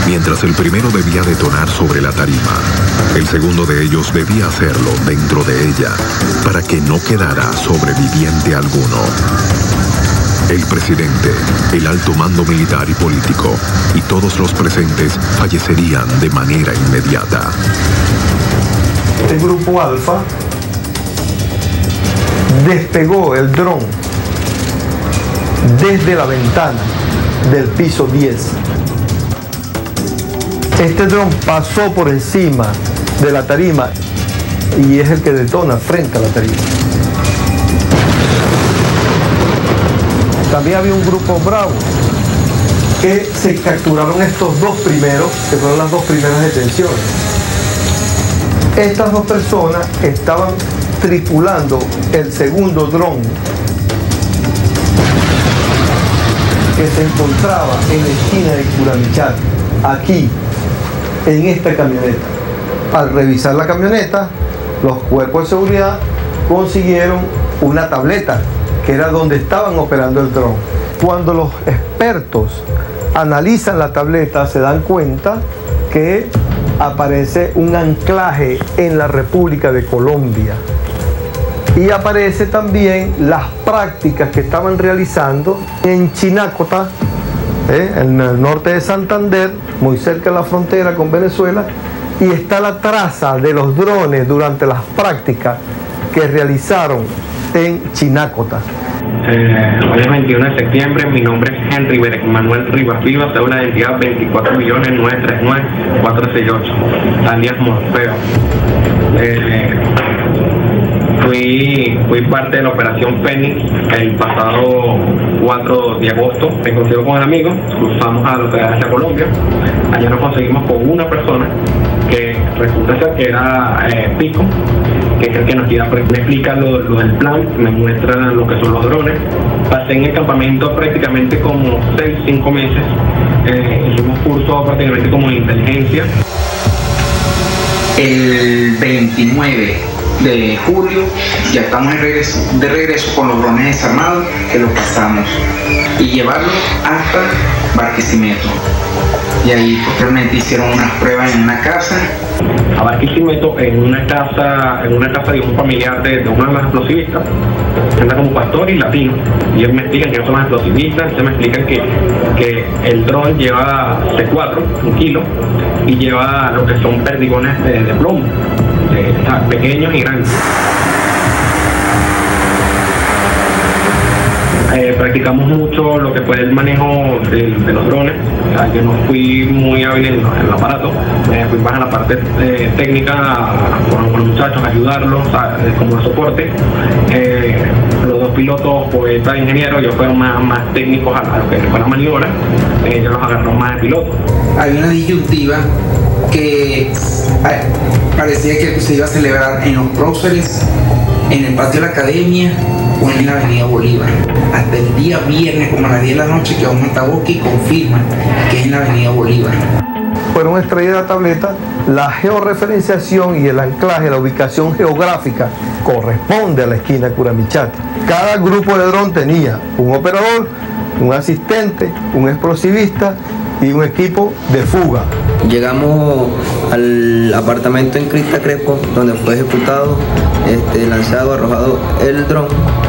Mientras el primero debía detonar sobre la tarima, el segundo de ellos debía hacerlo dentro de ella, para que no quedara sobreviviente alguno. El presidente, el alto mando militar y político, y todos los presentes fallecerían de manera inmediata. El grupo Alfa despegó el dron desde la ventana del piso 10. Este dron pasó por encima de la tarima y es el que detona frente a la tarima. También había un grupo Bravo que se capturaron estos dos primeros, que fueron las dos primeras detenciones. Estas dos personas estaban tripulando el segundo dron que se encontraba en la esquina de Curamichat, aquí, en esta camioneta. Al revisar la camioneta, los cuerpos de seguridad consiguieron una tableta, que era donde estaban operando el dron. Cuando los expertos analizan la tableta, se dan cuenta que aparece un anclaje en la República de Colombia. Y aparece también las prácticas que estaban realizando en Chinácota, en el norte de Santander, muy cerca de la frontera con Venezuela, y está la traza de los drones durante las prácticas que realizaron en Chinácota. Hoy es 21 de septiembre, mi nombre es Henry Berek Manuel Rivas Vivas, cédula de identidad 24.939.468, alias Morfeo. Fui parte de la operación Fénix el pasado 4 de agosto. Me consigo con un amigo, cruzamos hacia Colombia. Allá nos conseguimos con una persona que resulta ser que era Pico, que es el que nos guía, me explica lo del plan, me muestra lo que son los drones. Pasé en el campamento prácticamente como 6-5 meses. Hicimos cursos prácticamente como de inteligencia. El 29 de julio ya estamos de regreso con los drones desarmados, que los pasamos y llevarlos hasta Barquisimeto. Y ahí posteriormente hicieron unas pruebas en una casa. A Barquisimeto, en una casa de un familiar de uno de los explosivistas, anda como pastor y latino. Y ellos me explican que son los explosivistas, ellos me explican que el dron lleva C4, 1 kilo, y lleva lo que son perdigones de plomo, pequeños y grandes. Practicamos mucho lo que fue el manejo de los drones. O sea, yo no fui muy hábil en el aparato, fui más en la parte técnica con los muchachos, ayudarlos como soporte. Los dos pilotos, poeta e ingeniero, ellos fueron más técnicos a lo que fue la maniobra. Ellos los agarraron más de piloto. Hay una disyuntiva que parecía que se iba a celebrar en los próceres, en el patio de la academia o en la avenida Bolívar. Hasta el día viernes, como a las 10 de la noche, que un altavoz y confirma que es en la avenida Bolívar. Fueron extraídas de la tableta, la georreferenciación y el anclaje, la ubicación geográfica corresponde a la esquina de Curamichat. Cada grupo de dron tenía un operador, un asistente, un explosivista y un equipo de fuga. Llegamos al apartamento en Crista Crespo, donde fue ejecutado, lanzado, arrojado el dron,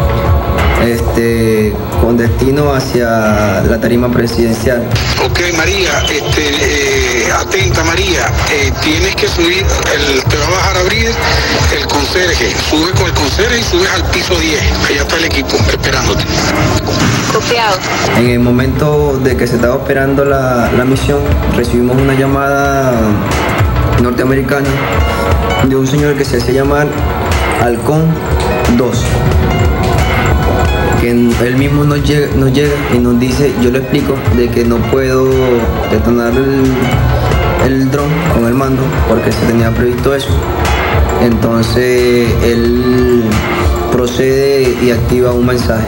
con destino hacia la tarima presidencial. Ok, María, atenta María, tienes que subir, te va a bajar a abrir el conserje, sube con el conserje y subes al piso 10, allá está el equipo esperándote. Copiado. En el momento de que se estaba operando la misión, recibimos una llamada norteamericana de un señor que se hace llamar Halcón 2, que él mismo nos llega y nos dice, yo le explico de que no puedo detonar el dron con el mando porque se tenía previsto eso. Entonces él procede y activa un mensaje.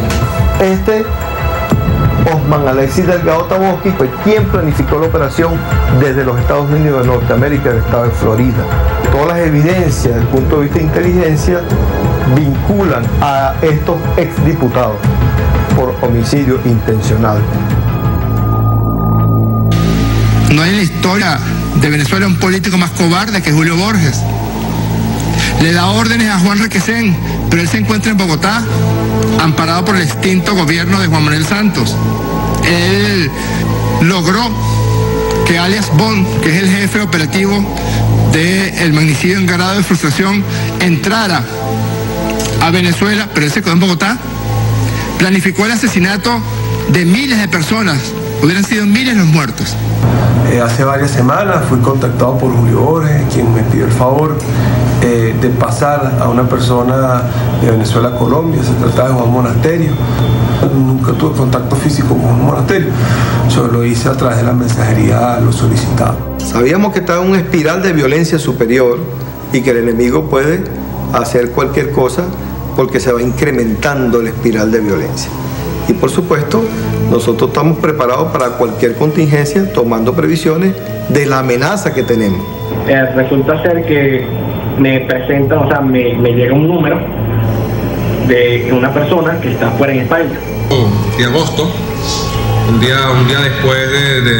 Osman Alexis Delgado Taboski fue quien planificó la operación desde los Estados Unidos de Norteamérica, del estado de Florida. Todas las evidencias desde el punto de vista de inteligencia vinculan a estos exdiputados por homicidio intencional. No hay en la historia de Venezuela un político más cobarde que Julio Borges. Le da órdenes a Juan Requesén, pero él se encuentra en Bogotá, amparado por el extinto gobierno de Juan Manuel Santos. Él logró que alias Bond, que es el jefe operativo del magnicidio en grado de frustración, entrara a Venezuela, pero él se quedó en Bogotá. Planificó el asesinato de miles de personas, hubieran sido miles los muertos. Hace varias semanas fui contactado por Julio Borges, quien me pidió el favor de pasar a una persona de Venezuela a Colombia. Se trataba de Juan Monasterio. Nunca tuve contacto físico con Juan Monasterio, solo lo hice a través de la mensajería, lo solicitaba. Sabíamos que estaba en una espiral de violencia superior y que el enemigo puede hacer cualquier cosa porque se va incrementando la espiral de violencia. Y por supuesto, nosotros estamos preparados para cualquier contingencia, tomando previsiones de la amenaza que tenemos. Resulta ser que me presentan, o sea, me llega un número de una persona que está fuera en España. De agosto, un día después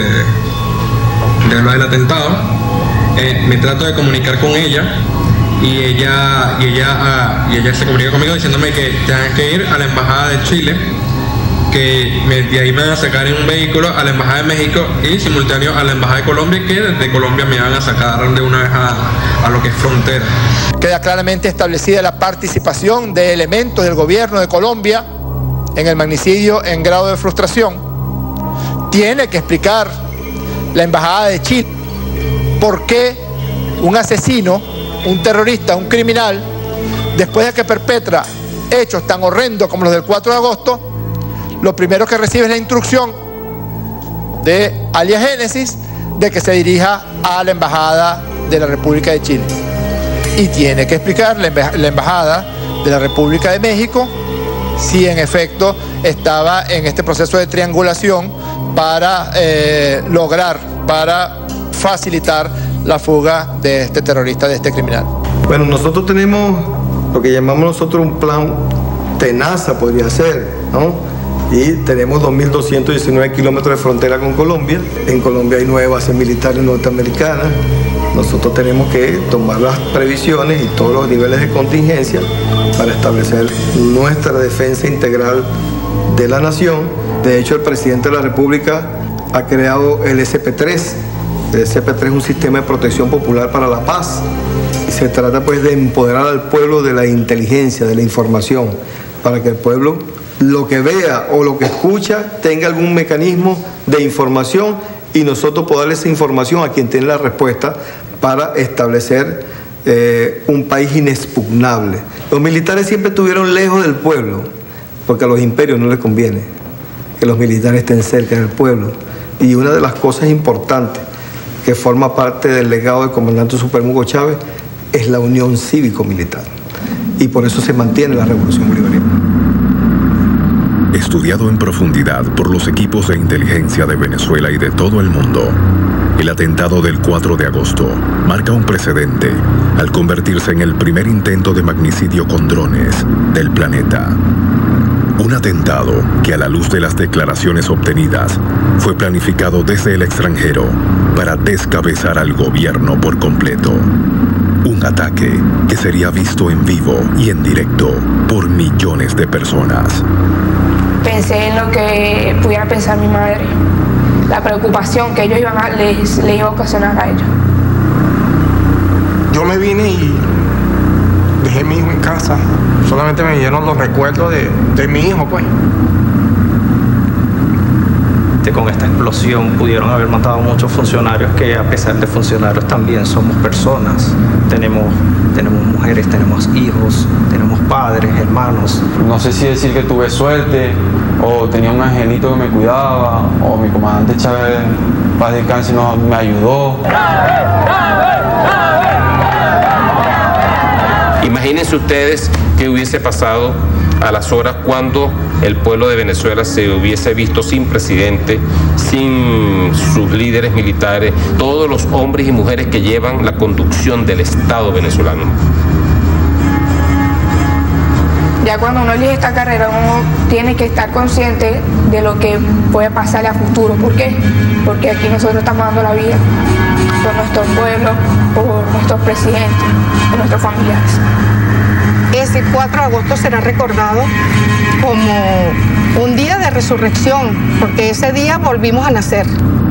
de hablar del atentado, me trato de comunicar con ella y ella se comunica conmigo diciéndome que tengo que ir a la embajada de Chile, que de ahí me van a sacar en un vehículo a la embajada de México y simultáneo a la embajada de Colombia, que desde Colombia me van a sacar de una vez a lo que es frontera. Queda claramente establecida la participación de elementos del gobierno de Colombia en el magnicidio en grado de frustración. Tiene que explicar la embajada de Chile por qué un asesino, un terrorista, un criminal, después de que perpetra hechos tan horrendos como los del 4 de agosto, lo primero que recibe es la instrucción de alias Génesis de que se dirija a la embajada de la República de Chile. Y tiene que explicar la embajada de la República de México si en efecto estaba en este proceso de triangulación para facilitar la fuga de este terrorista, de este criminal. Bueno, nosotros tenemos lo que llamamos nosotros un plan tenaza, podría ser, ¿no? Y tenemos 2.219 kilómetros de frontera con Colombia. En Colombia hay 9 bases militares norteamericanas. Nosotros tenemos que tomar las previsiones y todos los niveles de contingencia para establecer nuestra defensa integral de la nación. De hecho, el presidente de la República ha creado el SP3. El SP3 es un sistema de protección popular para la paz. Y se trata pues de empoderar al pueblo de la inteligencia, de la información, para que el pueblo lo que vea o lo que escucha tenga algún mecanismo de información y nosotros podamos darle esa información a quien tiene la respuesta para establecer un país inexpugnable. Los militares siempre estuvieron lejos del pueblo porque a los imperios no les conviene que los militares estén cerca del pueblo. Y una de las cosas importantes que forma parte del legado del comandante supremo Hugo Chávez es la unión cívico-militar. Y por eso se mantiene la revolución bolivariana. Estudiado en profundidad por los equipos de inteligencia de Venezuela y de todo el mundo, el atentado del 4 de agosto marca un precedente al convertirse en el primer intento de magnicidio con drones del planeta. Un atentado que, a la luz de las declaraciones obtenidas, fue planificado desde el extranjero para descabezar al gobierno por completo. Un ataque que sería visto en vivo y en directo por millones de personas. Pensé en lo que pudiera pensar mi madre, la preocupación que ellos les iba a ocasionar a ellos. Yo me vine y dejé a mi hijo en casa. Solamente me dieron los recuerdos de mi hijo, pues. Con esta explosión pudieron haber matado a muchos funcionarios que, a pesar de funcionarios, también somos personas. Tenemos mujeres, tenemos hijos, tenemos padres, hermanos. No sé si decir que tuve suerte, o tenía un angelito que me cuidaba, o mi comandante Chávez, paz descanse, me ayudó. Imagínense ustedes qué hubiese pasado a las horas cuando el pueblo de Venezuela se hubiese visto sin presidente, sin sus líderes militares, todos los hombres y mujeres que llevan la conducción del Estado venezolano. Ya cuando uno elige esta carrera, uno tiene que estar consciente de lo que puede pasarle a futuro. ¿Por qué? Porque aquí nosotros estamos dando la vida por nuestro pueblo, por nuestros presidentes, por nuestros familiares. Ese 4 de agosto será recordado como un día de resurrección, porque ese día volvimos a nacer.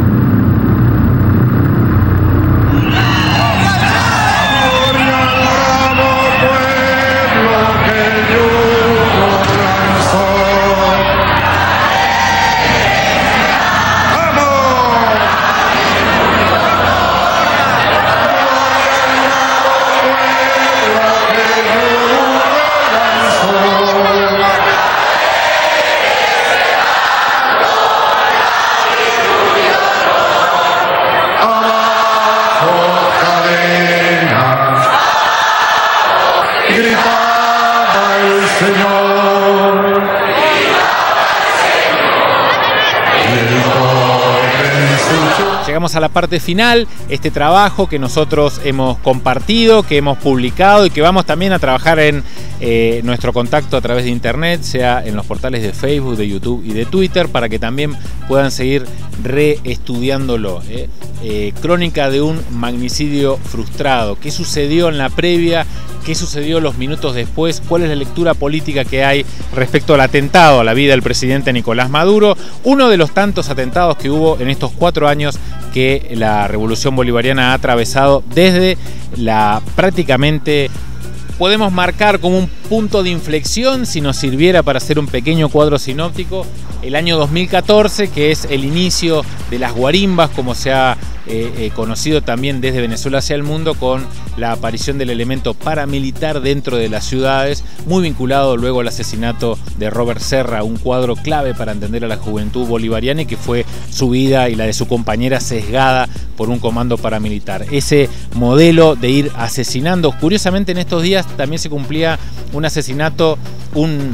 Llegamos a la parte final, este trabajo que nosotros hemos compartido, que hemos publicado y que vamos también a trabajar en nuestro contacto a través de internet, sea en los portales de Facebook, de YouTube y de Twitter, para que también puedan seguir reestudiándolo. Crónica de un magnicidio frustrado. ¿Qué sucedió en la previa? ¿Qué sucedió los minutos después? ¿Cuál es la lectura política que hay respecto al atentado a la vida del presidente Nicolás Maduro? Uno de los tantos atentados que hubo en estos 4 años que la Revolución Bolivariana ha atravesado desde la prácticamente... Podemos marcar como un punto de inflexión, si nos sirviera para hacer un pequeño cuadro sinóptico, el año 2014, que es el inicio de las guarimbas, como se ha conocido también desde Venezuela hacia el mundo, con la aparición del elemento paramilitar dentro de las ciudades, muy vinculado luego al asesinato de Robert Serra, un cuadro clave para entender a la juventud bolivariana y que fue su vida y la de su compañera sesgada por un comando paramilitar. Ese modelo de ir asesinando, curiosamente en estos días también se cumplía un asesinato, un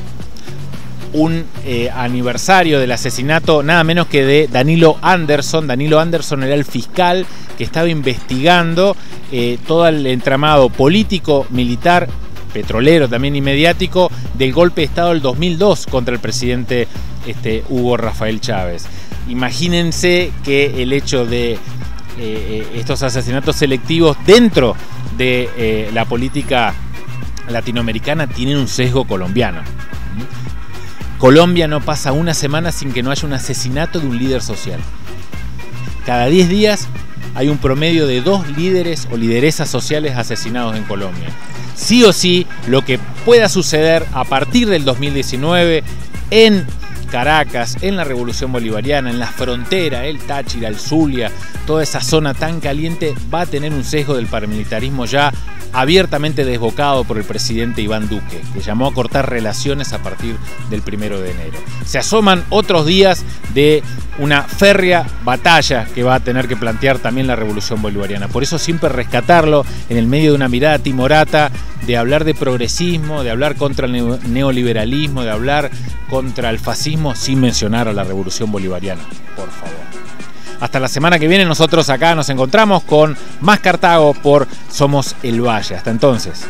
aniversario del asesinato nada menos que de Danilo Anderson. Danilo Anderson era el fiscal que estaba investigando todo el entramado político, militar, petrolero también y mediático del golpe de Estado del 2002 contra el presidente Hugo Rafael Chávez. Imagínense que el hecho de estos asesinatos selectivos dentro de la política latinoamericana tienen un sesgo colombiano. Colombia no pasa una semana sin que no haya un asesinato de un líder social. Cada 10 días hay un promedio de 2 líderes o lideresas sociales asesinados en Colombia. Sí o sí, lo que pueda suceder a partir del 2019 en Caracas, en la Revolución Bolivariana, en la frontera, el Táchira, el Zulia, toda esa zona tan caliente, va a tener un sesgo del paramilitarismo ya abiertamente desbocado por el presidente Iván Duque, que llamó a cortar relaciones a partir del 1 de enero. Se asoman otros días de una férrea batalla que va a tener que plantear también la Revolución Bolivariana. Por eso siempre rescatarlo en el medio de una mirada timorata, de hablar de progresismo, de hablar contra el neoliberalismo, de hablar contra el fascismo, sin mencionar a la Revolución Bolivariana, por favor. Hasta la semana que viene, nosotros acá nos encontramos con más Cartago por Somos el Valle. Hasta entonces.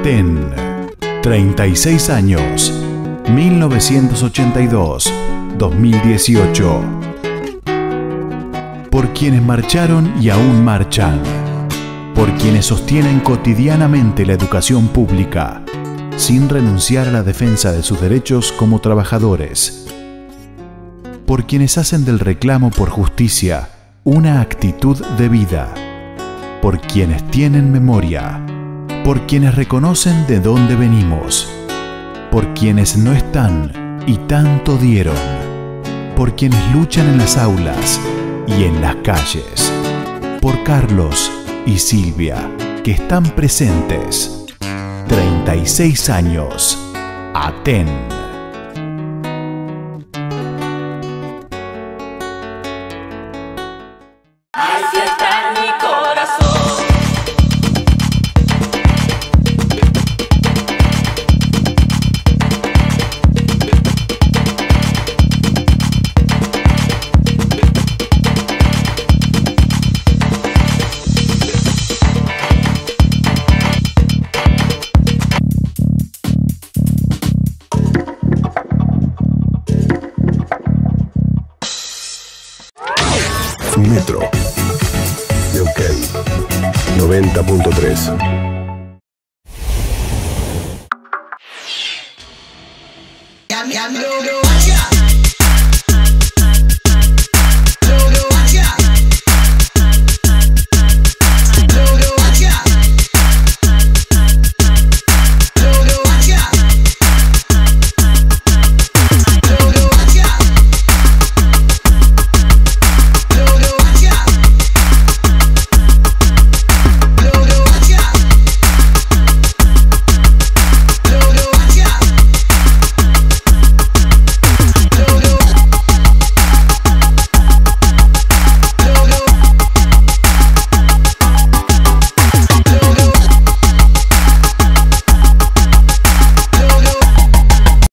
Aten, 36 años, 1982-2018. Por quienes marcharon y aún marchan. Por quienes sostienen cotidianamente la educación pública, sin renunciar a la defensa de sus derechos como trabajadores. Por quienes hacen del reclamo por justicia una actitud de vida. Por quienes tienen memoria. Por quienes reconocen de dónde venimos. Por quienes no están y tanto dieron. Por quienes luchan en las aulas y en las calles. Por Carlos y Silvia, que están presentes. 36 años. Aten. Así está mi corazón. Metro. De OK. 90.3. Yeah.